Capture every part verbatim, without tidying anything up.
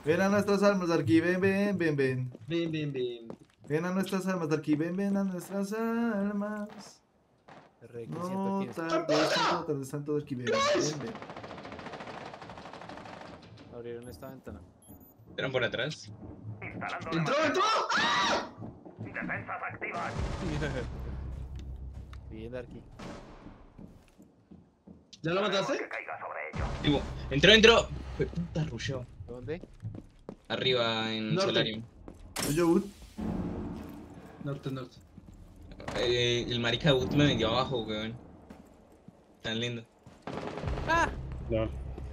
Ven a nuestras almas, Arqui, ven, ven, ven, ven. Ven, ven, ven. Ven a nuestras almas, Arqui, ven, ven a nuestras almas. No tardes tanto, tardes tanto, Arqui, ven, ven, ven. Abrieron esta ventana. ¿Eran por atrás? ¡Entró, entró! ¡Ah! Defensas activas. Bien, Darky. ¿Ya lo mataste? Que caiga sobre ellos. Tipo, entró, entró. Fue puta, rushó. ¿Dónde? Arriba en Norte. Solarium. Soy yo, Wood. Norte, norte. Eh, el marica Boot me vendió abajo, weón. Tan lindo. ¡Ah! No.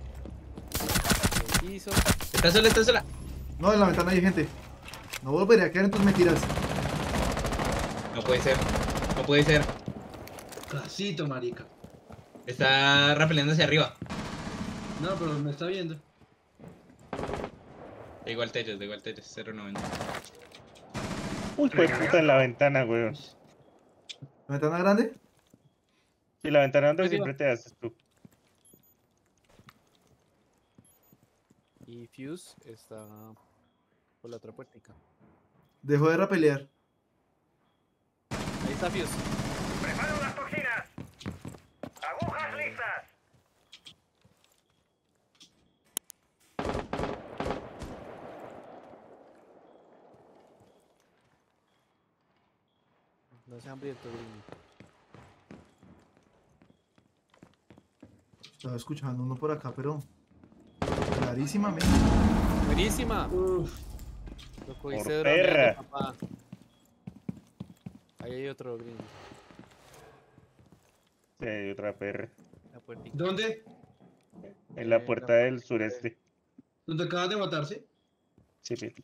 ¿Qué hizo? Está sola, está sola. No, en la ventana hay gente. No volveré a quedar en tus mentiras. No puede ser. No puede ser. Casito, marica. Está rapeleando hacia arriba. No, pero me está viendo. Da igual techos, da igual techos. cero noventa. Uy, fue puta en la ventana, weón. ¿La ventana grande? Y la ventana donde Arriba. siempre te haces tú. Y Fuse está por la otra puertica. Dejó de rapelear. Ahí está Fuse. Preparo las toxinas. Agujas listas. No se hambriento, gringo. Estaba escuchando uno por acá, pero clarísimamente. ¡Buenísima! Uf. Lo cogiste Por droneando, perra. papá. Ahí hay otro gringo. Sí, hay otra perra. La puertica. ¿Dónde? En la Eh, puerta la del puerta sureste. ¿Dónde acabas de matarse? Sí, sí.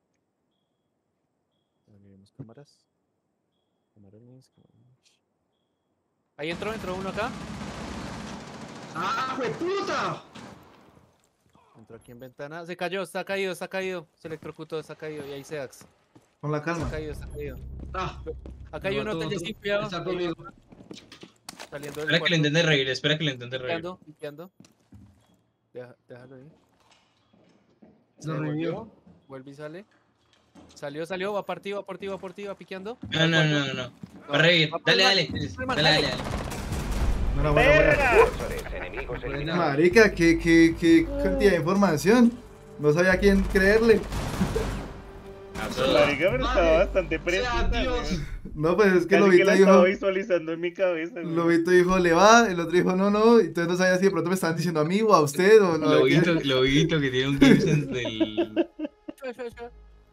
Abriremos cámaras. Camarones, camarones. Ahí entró, entró uno acá. ¡Ah, jueputa! Entró aquí en ventana. Se cayó, está caído, está caído. Se electrocutó, está caído. Y ahí se ax. Con la Está calma. caído, está caído. Ah, Acá hay Me uno, mató tenés otro. sin cuidado. Está Ahí conmigo. va, saliendo del Espera que lo cuarto. intente reír, espera que lo intente reír. Limpiando, limpiando. Deja- déjalo ahí. Se lo revivió. volvió, vuelve y sale. Salió, salió, va partido, va partido, va partido, va piqueando. No, no, no, no, no. Va a reír. Va por Dale, el dale. mar, por el mar, Dale, dale, dale. dale. Buena, buena, buena. Sensores enemigos Buena. eliminados. Marica, qué, qué, qué cantidad de información. No sabía a quién creerle. A todos. Marica, pero estaba Madre, bastante sea precisa, Dios. weón. No, pues es que Casi que Lobito la dijo. estaba visualizando en mi cabeza, weón. Lobito dijo, le va. El otro dijo, no, no. Y entonces no sabía si de pronto me estaban diciendo a mí o a usted o no. Lo ¿qué? vi, lo vi que tiene un game sense del. Chua, chua, chua.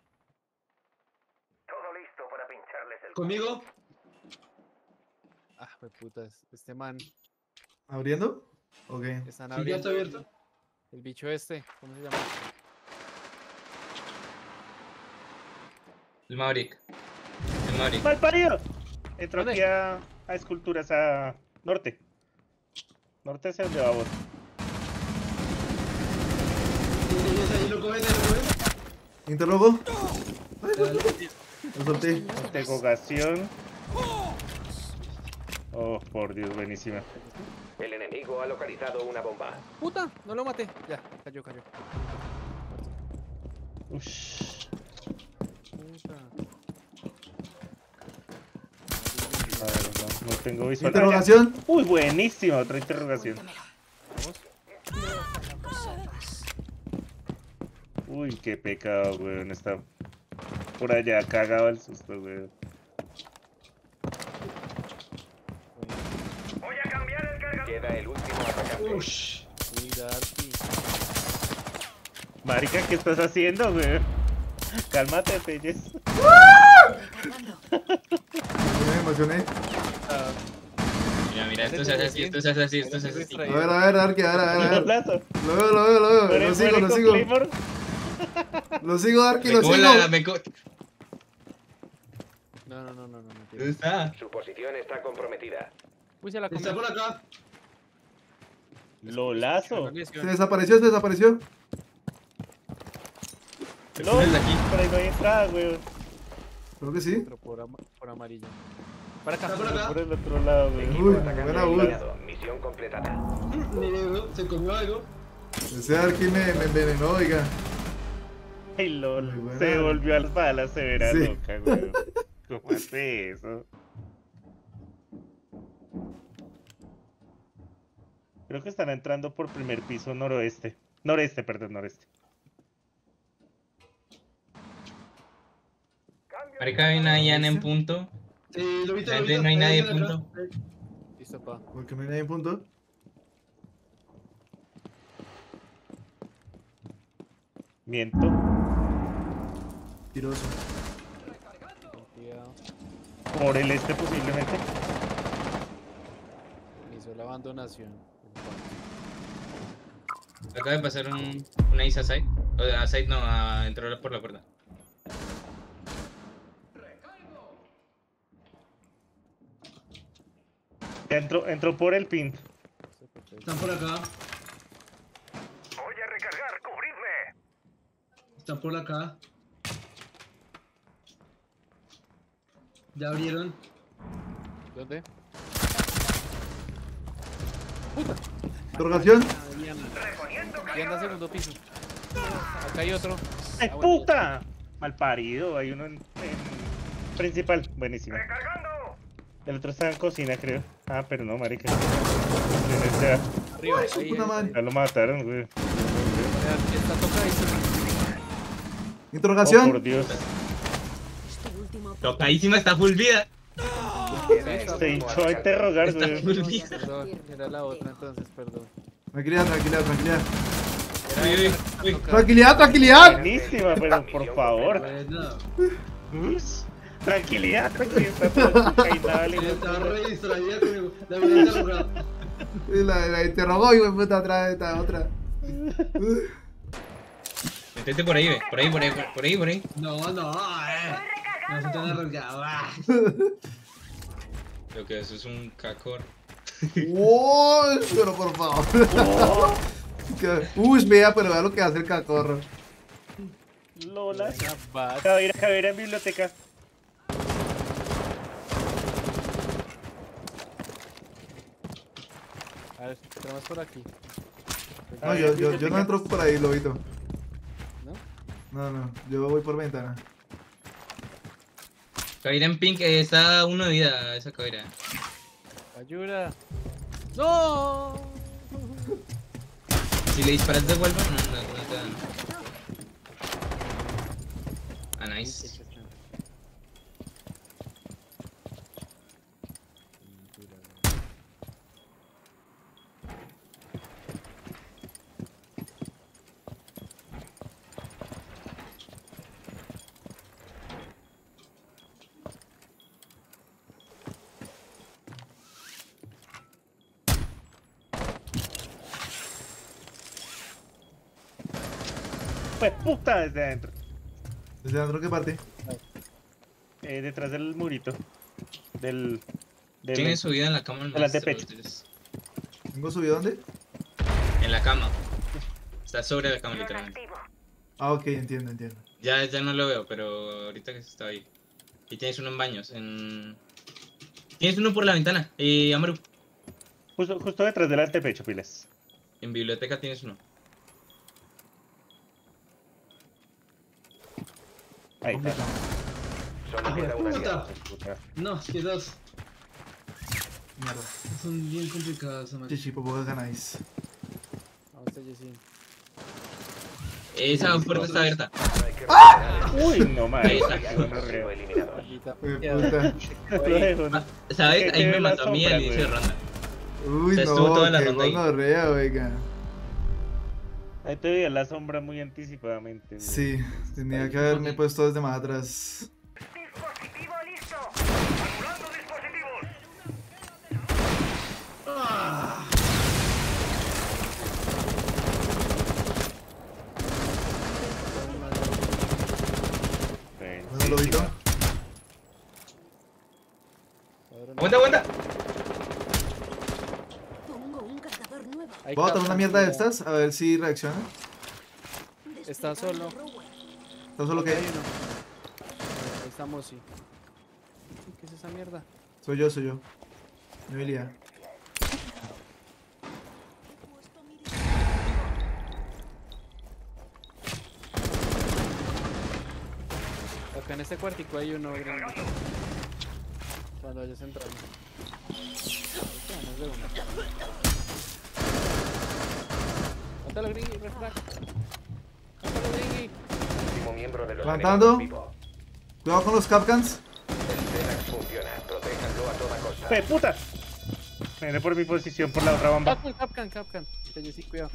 Todo listo para pincharles el ¿Conmigo? Ah, me putas. Este man, ¿Abriendo? Ok. están Sí, ya está abriendo. abierto. El bicho este, ¿cómo se llama? El Maverick. El Maverick. ¡Mal parido! Entró ¿Dónde? aquí a, a esculturas, a norte. Norte es el de Babos. Sí, sí, sí, ahí lo cogen, ahí lo cogen. ¿Interrogo? Dale. Lo solté. Interrogación. Oh, por Dios, buenísima. El enemigo ha localizado una bomba. ¡Puta! No lo maté. Ya, cayó, cayó. Ush. Puta. A ver, no, no tengo visual. Interrogación. Uy, buenísima, otra interrogación. Uy, qué pecado, weón. Está por allá cagado el susto, weón. Voy a cambiar el cargador. Queda el último atacante. Ush. Uy, Darky. Marica, ¿qué estás haciendo, weón? Cálmate, Pelles. Me emocioné. Ah, Mira, mira, esto se hace así, esto se hace así, esto se hace así. A ver, a ver, a ver, que, a ver, a ver, a ver. Plazo. Lo veo, lo veo, lo veo. Muere- Lo sigo, muere lo con sigo. Claymore. Lo sigo, Darky, Me lo como sigo. la. Me co- no, no, no, no, no. mentira. ¿Dónde está? Su posición está comprometida. Uy, se la comió. Está por acá. Lolazo. Se desapareció, se desapareció. No, Desde aquí. por ahí no hay entrada, weón. Creo que sí. Otro por, ama- por amarillo. Para acá. Está por acá. Por el otro lado, weón. Equipo Uy, atacante buena, uy. eliminado. Misión completada. Mire, bro, se comió algo. Ese Darky me, me envenenó, oiga. Ay, lol. Muy buena. Se volvió a las balas, se verá Sí. loca, weón. ¿Cómo hace eso? Creo que están entrando por primer piso noroeste. Noreste, perdón, noreste. Marica, hay una Ian en punto. Sí, lo viste, lo Gente, viste. no hay nadie, Ahí viene acá. punto. Listo, pa. Porque no hay nadie en punto. Miento. Tiroso. Cuidado. Por el este posiblemente. Me hizo la abandonación. Acaba de pasar un, una Isa side. O sea, a side no, a entrar por la puerta. Entró, entró por el pin. Están por acá. Voy a recargar, cubridme. Están por acá. Ya abrieron. ¿Dónde? Interrogación. Ah, Diana. Diana, segundo piso. Acá hay otro. ¡Ay, Ah, bueno, puta! Malparido, hay uno en, en principal. Buenísimo. Recargando. El otro está en cocina, creo. Ah, pero no, marica. Ya, ya. Arriba, Ay, su ahí, puta ahí, madre. ahí. ya lo mataron, güey. Vean, está tocadísimo. Oh, Interrogación. por Dios. Tocadísima, está full vida. Se hinchó a interrogar, Está güey. full vida. Perdón, era la otra entonces, perdón. Tranquilidad, tranquilidad, tranquilidad. Uy, uy, uy. Tranquilidad, tranquilidad. Buenísima, pero por favor. Buena. Ush, tranquilidad, tranquilidad. Está todo peinado, Ella hijo de estaba puta. re distraída conmigo. La había interrogado. Y La, la interrogó y fue puta atrás de esta otra. Metete por ahí, ve. Por ahí, por ahí, por ahí, por ahí. No, no, eh. No se están arriesgando. Ah. Lo que eso es un cacor. Uy, pero por favor. Que- Uy, vea, pero vea lo que hace el cacorro. Lola. Buena bat. Cabeira, cabeira en biblioteca. A ver, tenemos por aquí. No, yo, yo, yo no entro por ahí, lobito. ¿No? No, no, yo voy por ventana. Cabeira en pink, eh, está uno de vida esa cabeira. Ayuda. ¡No! Si le disparas de vuelta, no, no, no te dan. Ah, nice. Pues puta desde adentro. ¿Desde adentro qué parte? Eh, detrás del murito. Del. del Tiene su vida en la cama el Delante maestro, pecho. ustedes. ¿Tengo subido dónde? En la cama. Está sobre la cama, literalmente. Ah, ok, entiendo, entiendo. Ya, ya no lo veo, pero ahorita que está ahí. Y tienes uno en baños. En... Tienes uno por la ventana. Eh, Amaru. Justo, justo detrás del antepecho, pilas. En biblioteca tienes uno. Ahí está. Solo queda una Puta. aliado. Puta. No, es que dos. Mierda. Son bien complicadas, esa Chichi, poco ganáis. Vamos a Jessin. Esa puerta está abierta. Hay que recuperar el- Uy, no, madre. Ahí está. qué Aliados bueno, han sido reo. eliminados. Maldita Eh, mierda. puta. Lo dejo, ¿no? Ah, ¿sabes? Que Ahí te me ve la mató a mí al sombra, inicio de güey. ronda. Uy, sea, estuvo no, toda la qué ronda ahí. gonorrea, oiga. Ahí te veía la sombra muy anticipadamente. güey. Sí, tenía que haberme puesto desde más atrás. Dispositivo listo. Anulando dispositivos. Ven, ¿Dónde lo sí, ubicó? sí, Aguanta, aguanta. Pongo un cargador nuevo. Hay Voy a botar una cápsulas, mierda de cuidado. estas, a ver si reacciona. Está Desplegando solo. Rowan. ¿Está solo Ahí que? hay uno. Ahí estamos, sí. ¿Qué es esa mierda? Soy yo, soy yo. Emilia. Acá en este cuartico hay uno grande. Cuando vayas entrando. Vamos de una. Mátalo, Gringy, refrag. Mátalo, Gringy. Último miembro de los Levantando. enemigos vivo. Cuidado con los Capcans. El Xenax funciona. Protéjanlo a toda costa. ¡Fe puta! Me viene por mi posición por la otra bomba. Capcan, Capcan, Capcan. Oye, sí, cuidado.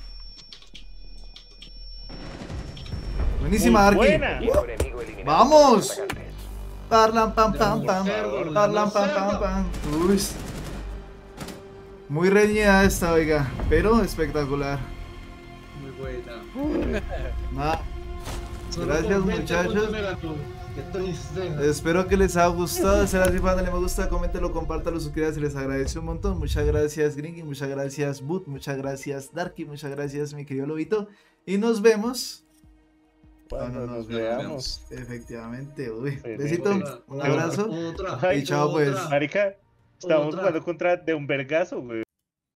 Buenísima, Muy Arki. buena. Único enemigo eliminado ¡Vamos! por los atacantes. Parlam pam pam pam. Cerdo, Parlam pam pam pam. Uy. Muy reñida esta, oiga. Pero espectacular. Muy buena. Nada. Solo Gracias, por veinte muchachos. puntos negativos. Qué tristeza. Espero que les haya gustado. Será así, dale me gusta, coméntelo, compártalo, suscríbase, les agradece un montón. Muchas gracias, Gringy, muchas gracias, Boot, muchas gracias, Darky, muchas gracias, mi querido Lobito. Y nos vemos. Cuando No, no, nos no, veamos. Efectivamente, uy. Sí, Besito, sí. un abrazo. Otra. Ay, Y chao, pues. otra. Marica, estamos Otra. jugando contra de un vergazo, güey.